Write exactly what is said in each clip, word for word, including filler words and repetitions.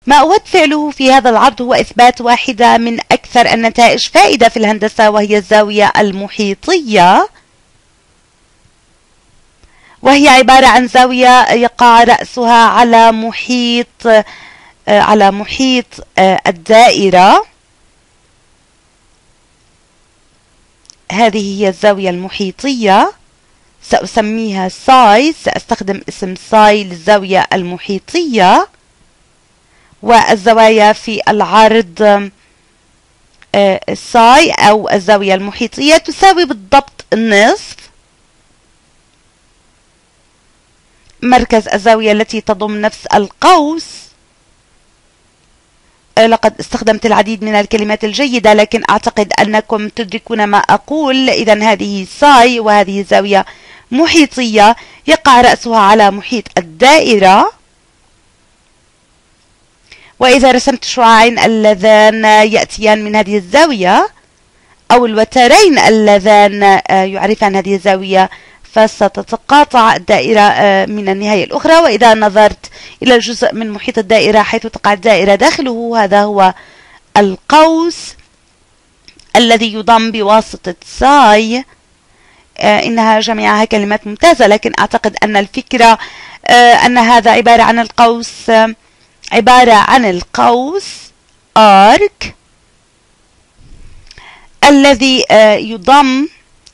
ما أود فعله في هذا العرض هو إثبات واحدة من أكثر النتائج فائدة في الهندسة، وهي الزاوية المحيطية، وهي عبارة عن زاوية يقع رأسها على محيط على محيط الدائرة. هذه هي الزاوية المحيطية، سأسميها ساي، سأستخدم اسم ساي للزاوية المحيطية. والزوايا في العرض ساي أو الزاوية المحيطية تساوي بالضبط النصف مركز الزاوية التي تضم نفس القوس. لقد استخدمت العديد من الكلمات الجيدة، لكن أعتقد أنكم تدركون ما أقول. إذن هذه ساي وهذه زاوية محيطية يقع رأسها على محيط الدائرة. وإذا رسمت شعاعين اللذان يأتيان من هذه الزاوية أو الوترين اللذان يعرفان هذه الزاوية، فستتقاطع الدائرة من النهاية الأخرى. وإذا نظرت إلى الجزء من محيط الدائرة حيث تقع الدائرة داخله، هذا هو القوس الذي يضم بواسطة ساي. إنها جميعها كلمات ممتازة، لكن أعتقد أن الفكرة أن هذا عبارة عن القوس عبارة عن القوس آرك الذي يضم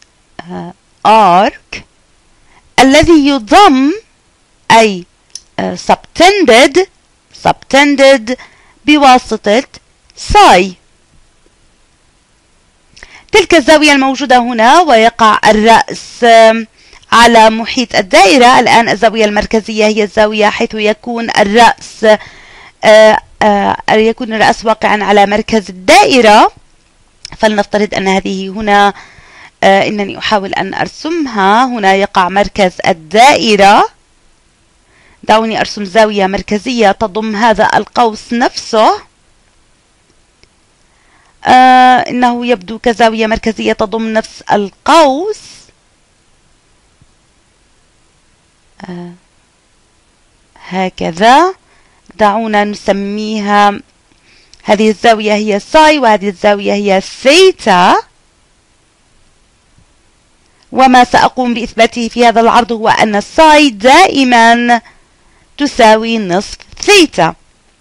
آرك الذي يضم أي subtended subtended بواسطة ساي. تلك الزاوية الموجودة هنا ويقع الرأس على محيط الدائرة. الآن الزاوية المركزية هي الزاوية حيث يكون الرأس آآ آآ يكون الرأس واقعا على مركز الدائرة. فلنفترض أن هذه هنا إنني أحاول أن أرسمها. هنا يقع مركز الدائرة. دعوني أرسم زاوية مركزية تضم هذا القوس نفسه. آه إنه يبدو كزاوية مركزية تضم نفس القوس. آه هكذا. دعونا نسميها، هذه الزاوية هي ساي وهذه الزاوية هي ثيتا. وما سأقوم بإثباته في هذا العرض هو أن الساي دائما تساوي نصف ثيتا.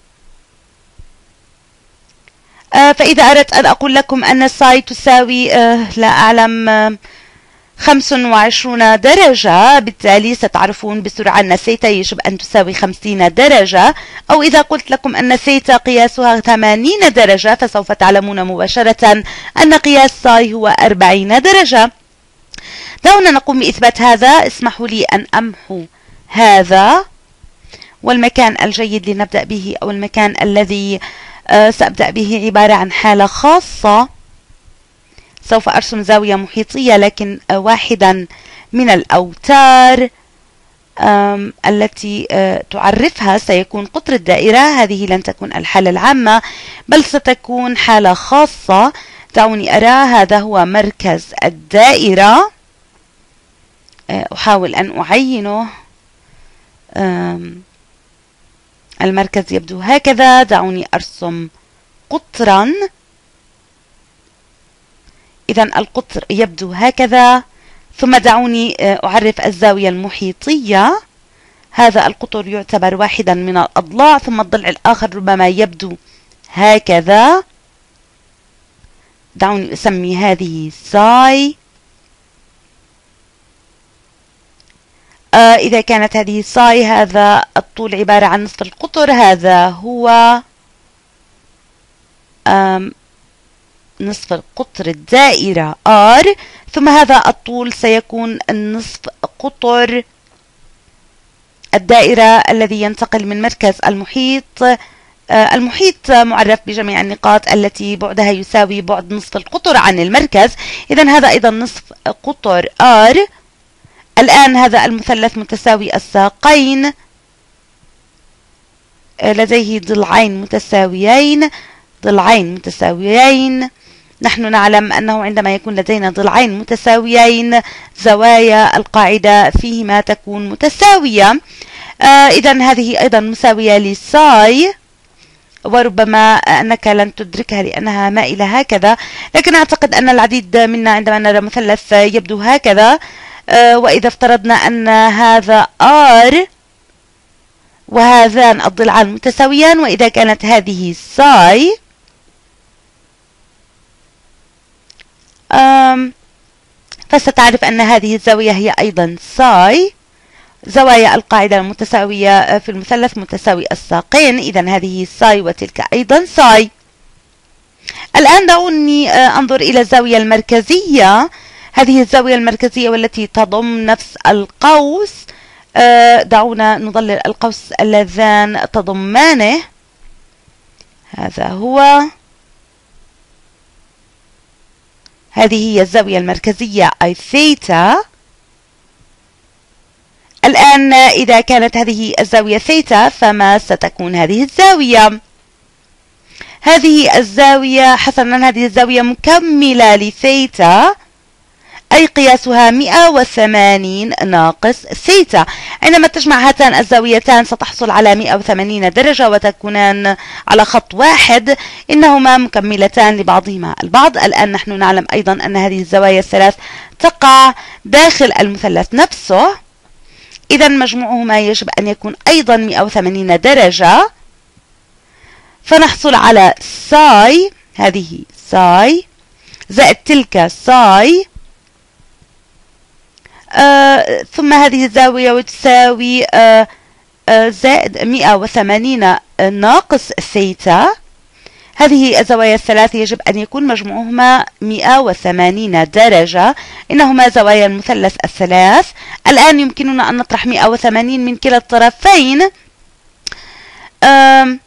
آه فإذا أردت أن أقول لكم أن الساي تساوي آه لا أعلم آه خمس وعشرون درجة، بالتالي ستعرفون بسرعة أن ثيتا يجب أن تساوي خمسين درجة. أو إذا قلت لكم أن ثيتا قياسها ثمانين درجة، فسوف تعلمون مباشرة أن قياس ساي هو أربعين درجة. دعونا نقوم بإثبات هذا. اسمحوا لي أن أمحو هذا، والمكان الجيد لنبدأ به أو المكان الذي آه سأبدأ به عبارة عن حالة خاصة. سوف أرسم زاوية محيطية، لكن آه واحدا من الأوتار التي آه تعرفها سيكون قطر الدائرة. هذه لن تكون الحالة العامة، بل ستكون حالة خاصة. دعوني أرى. هذا هو مركز الدائرة. آه أحاول أن أعينه. المركز يبدو هكذا. دعوني أرسم قطرا. إذن القطر يبدو هكذا. ثم دعوني أعرف الزاوية المحيطية. هذا القطر يعتبر واحدا من الأضلاع، ثم الضلع الآخر ربما يبدو هكذا. دعوني أسمي هذه ساي. آه إذا كانت هذه ساي، هذا الطول عبارة عن نصف القطر. هذا هو نصف القطر الدائرة R. ثم هذا الطول سيكون نصف قطر الدائرة الذي ينتقل من مركز المحيط. آه المحيط معرف بجميع النقاط التي بعدها يساوي بعد نصف القطر عن المركز. إذن هذا أيضا نصف قطر R. الآن هذا المثلث متساوي الساقين لديه ضلعين متساويين ضلعين متساويين. نحن نعلم أنه عندما يكون لدينا ضلعين متساويين زوايا القاعدة فيهما تكون متساوية. آه إذن هذه أيضا مساوية لساي. وربما أنك لن تدركها لأنها مائلة هكذا، لكن أعتقد أن العديد منا عندما نرى مثلث يبدو هكذا، وإذا افترضنا أن هذا R وهذان الضلعان متساويان، وإذا كانت هذه ساي فستعرف أن هذه الزاوية هي أيضا ساي. زوايا القاعدة المتساوية في المثلث متساوي الساقين، إذا هذه ساي وتلك أيضا ساي. الآن دعوني أنظر إلى الزاوية المركزية، هذه الزاوية المركزية والتي تضم نفس القوس. دعونا نظلل القوس اللذان تضمانه، هذا هو، هذه هي الزاوية المركزية أي ثيتا. الآن إذا كانت هذه الزاوية ثيتا فما ستكون هذه الزاوية؟ هذه الزاوية حسنا هذه الزاوية مكملة لثيتا، أي قياسها مئة وثمانين ناقص ثيتا. عندما تجمع هاتان الزاويتان ستحصل على مئة وثمانين درجة وتكونان على خط واحد، إنهما مكملتان لبعضهما البعض. الآن نحن نعلم أيضا أن هذه الزوايا الثلاث تقع داخل المثلث نفسه، إذا مجموعهما يجب أن يكون أيضا مئة وثمانين درجة، فنحصل على ساي، هذه ساي زائد تلك ساي، آه ثم هذه الزاوية وتساوي آه آه زائد مئة وثمانين ناقص ثيتا. هذه الزوايا الثلاث يجب أن يكون مجموعهما مئة وثمانين درجة، إنهما زوايا المثلث الثلاث. الآن يمكننا أن نطرح مئة وثمانين من كلا الطرفين. آه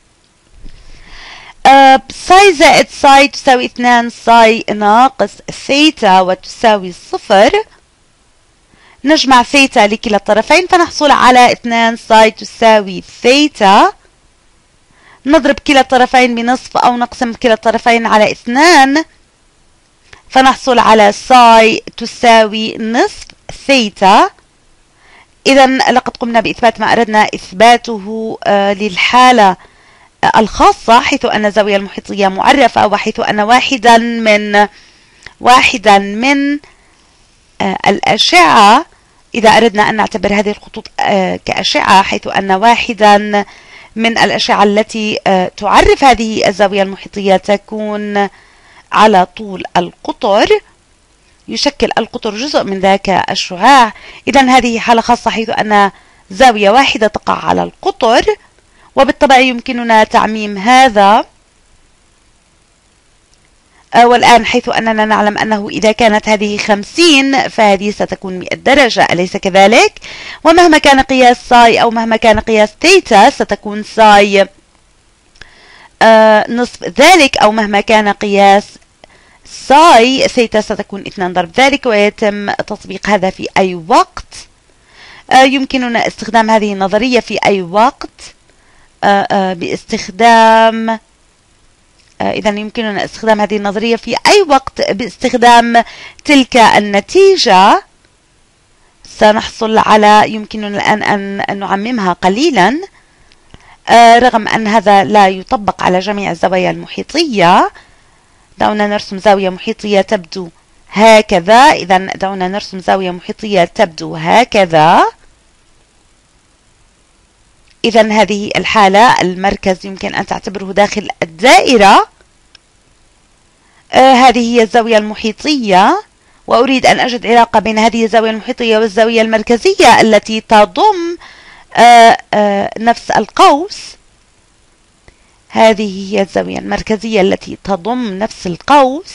آه ساي زائد ساي تساوي اثنان ساي ناقص ثيتا وتساوي صفر. نجمع ثيتا لكلا الطرفين فنحصل على اثنان ساي تساوي ثيتا. نضرب كلا الطرفين بنصف أو نقسم كلا الطرفين على اثنان فنحصل على ساي تساوي نصف ثيتا. إذا لقد قمنا بإثبات ما أردنا إثباته آه للحالة آه الخاصة، حيث أن الزاوية المحيطية معرفة، وحيث أن واحدا من واحدا من آه الأشعة، إذا أردنا أن نعتبر هذه الخطوط آه كأشعة، حيث أن واحدا من الأشعة التي تعرف هذه الزاوية المحيطية تكون على طول القطر، يشكل القطر جزء من ذاك الشعاع. إذا هذه حالة خاصة حيث أن زاوية واحدة تقع على القطر، وبالطبع يمكننا تعميم هذا. والآن حيث أننا نعلم أنه إذا كانت هذه خمسين فهذه ستكون مئة درجة، أليس كذلك؟ ومهما كان قياس ساي أو مهما كان قياس ثيتا ستكون ساي آه نصف ذلك، أو مهما كان قياس ساي ثيتا ستكون اثنان ضرب ذلك، ويتم تطبيق هذا في أي وقت. آه يمكننا استخدام هذه النظرية في أي وقت آه آه باستخدام إذا يمكننا استخدام هذه النظرية في أي وقت باستخدام تلك النتيجة. سنحصل على، يمكننا الآن أن نعممها قليلا رغم أن هذا لا يطبق على جميع الزوايا المحيطية. دعونا نرسم زاوية محيطية تبدو هكذا. إذا دعونا نرسم زاوية محيطية تبدو هكذا. إذا هذه الحالة المركز يمكن أن تعتبره داخل الدائرة. آه هذه هي الزاوية المحيطية، وأريد أن أجد علاقة بين هذه الزاوية المحيطية والزاوية المركزية التي تضم آه آه نفس القوس. هذه هي الزاوية المركزية التي تضم نفس القوس.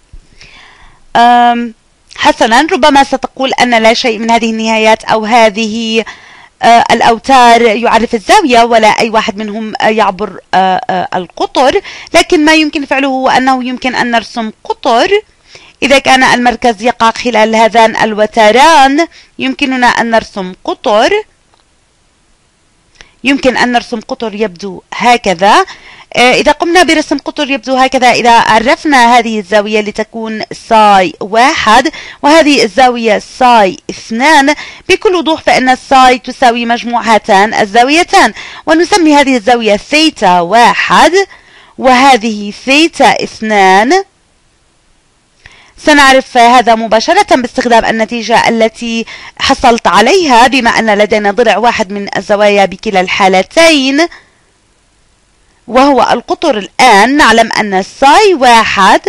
حسنا، ربما ستقول أن لا شيء من هذه النهايات أو هذه آه الأوتار يعرف الزاوية، ولا أي واحد منهم آه يعبر آه آه القطر، لكن ما يمكن فعله هو أنه يمكن أن نرسم قطر. إذا كان المركز يقع خلال هذان الوتران يمكننا أن نرسم قطر. يمكن أن نرسم قطر يبدو هكذا. إذا قمنا برسم قطر يبدو هكذا. إذا عرفنا هذه الزاوية لتكون ساي واحد وهذه الزاوية ساي اثنان، بكل وضوح فإن الساي تساوي مجموع هاتان الزاويتان، ونسمي هذه الزاوية ثيتا واحد وهذه ثيتا اثنان. سنعرف هذا مباشرة باستخدام النتيجة التي حصلت عليها، بما أن لدينا ضلع واحد من الزوايا بكلا الحالتين وهو القطر. الآن نعلم أن ساي واحد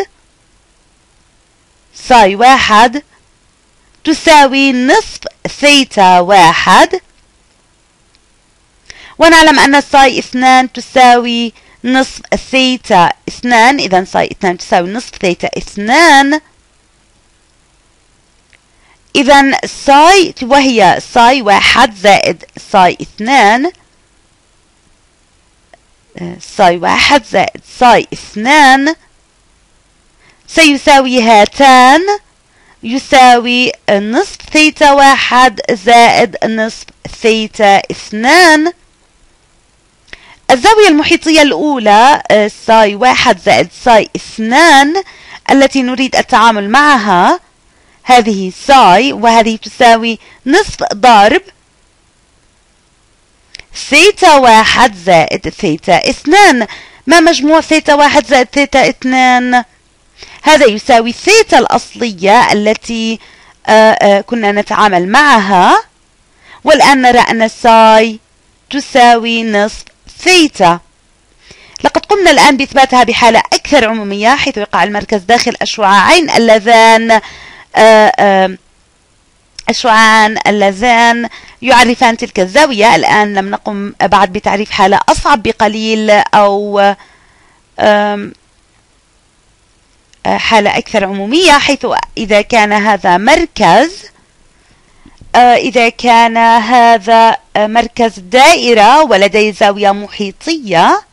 ساي واحد تساوي نصف ثيتا واحد، ونعلم أن ساي اثنان تساوي نصف ثيتا اثنان. إذا ساي اثنان تساوي نصف ثيتا اثنان. إذا ساي وهي ساي واحد زائد ساي اثنان، ساي واحد زائد ساي اثنان سيساوي هاتان يساوي نصف ثيتا واحد زائد نصف ثيتا اثنان. الزاوية المحيطية الأولى ساي واحد زائد ساي اثنان التي نريد التعامل معها، هذه ساي وهذه تساوي نصف ضرب ثيتا واحد زائد ثيتا اثنان. ما مجموع ثيتا واحد زائد ثيتا اثنان؟ هذا يساوي ثيتا الأصلية التي آآ آآ كنا نتعامل معها، والآن نرى أن ساي تساوي نصف ثيتا. لقد قمنا الآن بإثباتها بحالة أكثر عمومية، حيث يقع المركز داخل الشعاعين اللذان آآ الشعاعان اللذان يعرفان تلك الزاوية. الآن لم نقم بعد بتعريف حالة أصعب بقليل أو حالة أكثر عمومية، حيث إذا كان هذا مركز إذا كان هذا مركز دائرة ولديه زاوية محيطية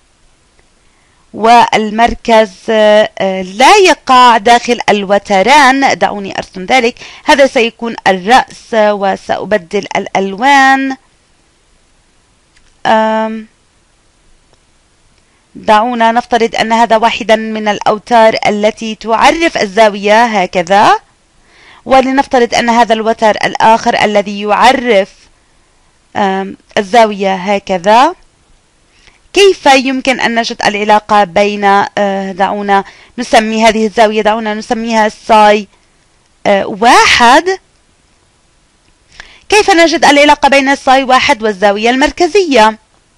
والمركز لا يقع داخل الوتران، دعوني أرسم ذلك. هذا سيكون الرأس وسأبدل الألوان. دعونا نفترض أن هذا واحدا من الأوتار التي تعرف الزاوية هكذا، ولنفترض أن هذا الوتر الآخر الذي يعرف الزاوية هكذا. كيف يمكن أن نجد العلاقة بين دعونا نسمي هذه الزاوية دعونا نسميها ساي واحد. كيف نجد العلاقة بين الساي واحد والزاوية المركزية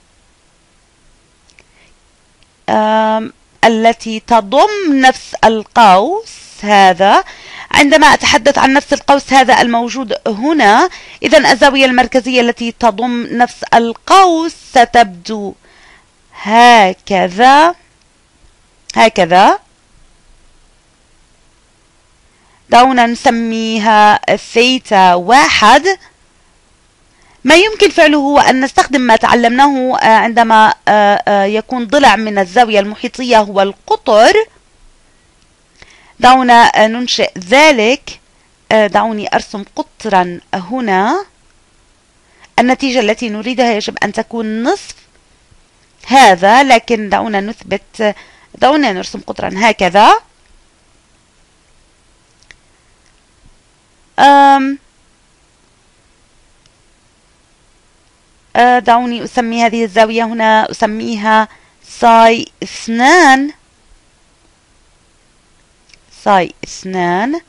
التي تضم نفس القوس هذا؟ عندما أتحدث عن نفس القوس هذا الموجود هنا، إذن الزاوية المركزية التي تضم نفس القوس ستبدو هكذا هكذا. دعونا نسميها ثيتا واحد. ما يمكن فعله هو أن نستخدم ما تعلمناه عندما يكون ضلع من الزاوية المحيطية هو القطر. دعونا ننشئ ذلك. دعوني أرسم قطرا هنا. النتيجة التي نريدها يجب أن تكون نصف هذا، لكن دعونا نثبت دعونا نرسم قطرا هكذا. أم دعوني أسمي هذه الزاوية هنا أسميها ساي اثنان ساي اثنان.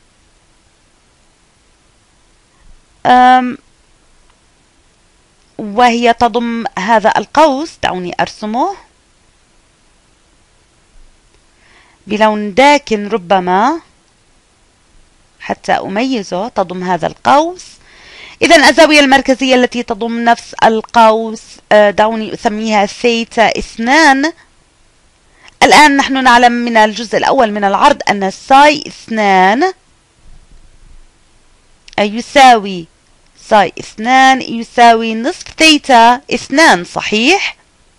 أم وهي تضم هذا القوس. دعوني أرسمه بلون داكن ربما حتى أميزه. تضم هذا القوس. إذن الزاوية المركزية التي تضم نفس القوس دعوني أسميها ثيتا اثنان. الآن نحن نعلم من الجزء الأول من العرض أن ساي اثنان يساوي ساي اثنان يساوي نصف ثيتا اثنان، صحيح؟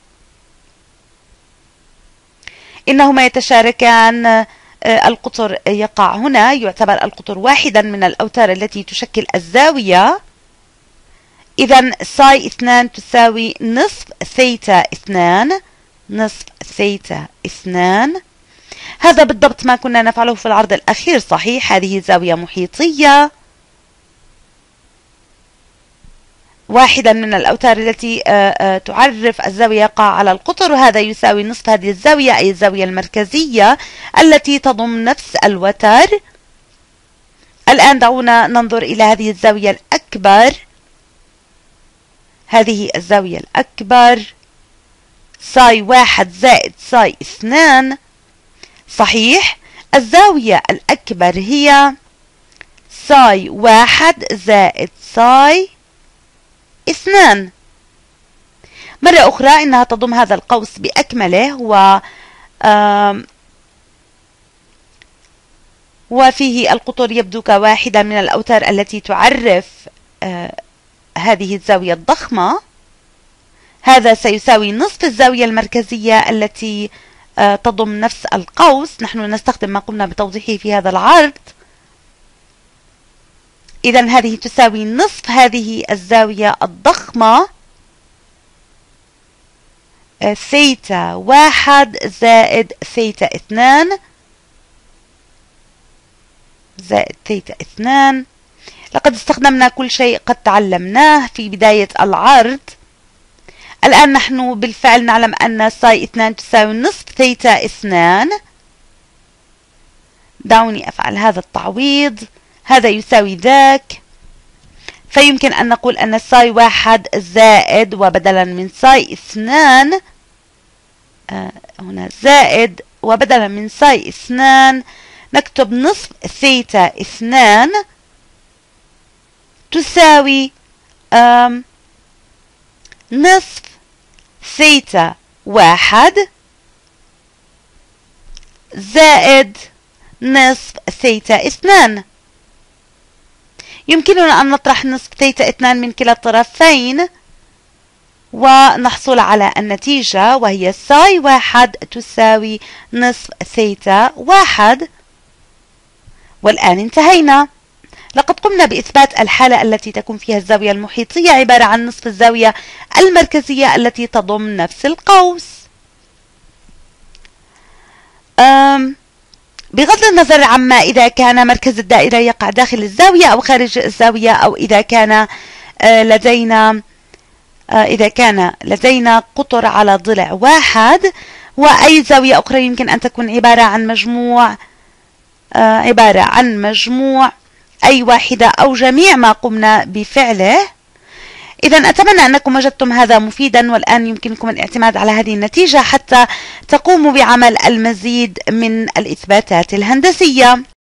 إنهما يتشاركان. القطر يقع هنا، يعتبر القطر واحدا من الأوتار التي تشكل الزاوية. إذن ساي اثنان تساوي نصف ثيتا اثنان نصف ثيتا اثنان. هذا بالضبط ما كنا نفعله في العرض الأخير، صحيح؟ هذه زاوية محيطية، واحدا من الأوتار التي تعرف الزاوية يقع على القطر، وهذا يساوي نصف هذه الزاوية أي الزاوية المركزية التي تضم نفس الوتر. الآن دعونا ننظر إلى هذه الزاوية الأكبر، هذه الزاوية الأكبر ساي واحد زائد ساي اثنان، صحيح؟ الزاوية الأكبر هي ساي واحد زائد ساي اثنان. مرة أخرى إنها تضم هذا القوس بأكمله، و وفيه القطر يبدو كواحدة من الأوتار التي تعرف هذه الزاوية الضخمة. هذا سيساوي نصف الزاوية المركزية التي تضم نفس القوس. نحن نستخدم ما قمنا بتوضيحه في هذا العرض. إذن هذه تساوي نصف هذه الزاوية الضخمة ثيتا واحد زائد ثيتا اثنان زائد ثيتا اثنان. لقد استخدمنا كل شيء قد تعلمناه في بداية العرض. الآن نحن بالفعل نعلم أن ساي اثنان تساوي نصف ثيتا اثنان. دعوني أفعل هذا التعويض، هذا يساوي ذاك، فيمكن أن نقول أن ساي واحد زائد، وبدلا من ساي اثنان آه هنا زائد، وبدلا من ساي اثنان نكتب نصف ثيتا اثنان تساوي نصف ثيتا واحد زائد نصف ثيتا اثنان. يمكننا أن نطرح نصف ثيتا اثنان من كلا الطرفين ونحصل على النتيجة، وهي ساي واحد تساوي نصف ثيتا واحد. والآن انتهينا. لقد قمنا بإثبات الحالة التي تكون فيها الزاوية المحيطية عبارة عن نصف الزاوية المركزية التي تضم نفس القوس. أم بغض النظر عما إذا كان مركز الدائرة يقع داخل الزاوية أو خارج الزاوية، أو إذا كان لدينا إذا كان لدينا قطر على ضلع واحد، وأي زاوية أخرى يمكن أن تكون عبارة عن مجموع عبارة عن مجموع أي واحدة أو جميع ما قمنا بفعله. إذا أتمنى أنكم وجدتم هذا مفيدا، والآن يمكنكم الاعتماد على هذه النتيجة حتى تقوموا بعمل المزيد من الإثباتات الهندسية.